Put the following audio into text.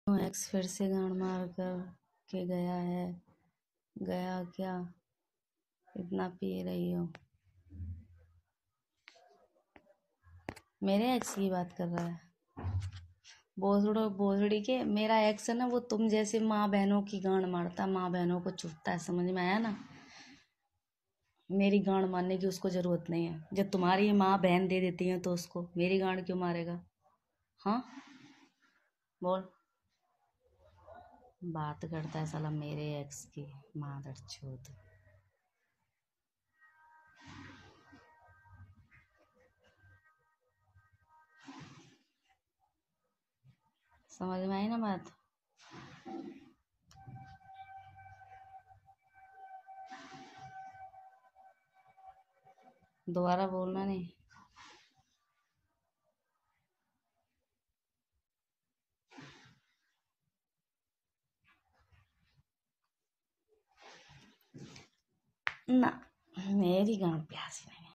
X फिर से गांड मार कर के गया है। गया क्या, इतना पी रही हो? मेरे एक्स की बात कर रहा है? बोसड़ो बोसड़ी के, मेरा एक्स है ना, वो तुम जैसे माँ बहनों की गांड मारता, माँ बहनों को चुटता है, समझ में आया ना? मेरी गांड मारने की उसको जरूरत नहीं है। जब तुम्हारी माँ बहन दे देती है तो उसको मेरी गांड क्यों मारेगा? हाँ, बोल। बात करता है साला मेरे एक्स की, मादर चोद। समझ में आई ना बात? दोबारा बोलना नहीं। ना, मेरी गांड प्यासी नहीं है।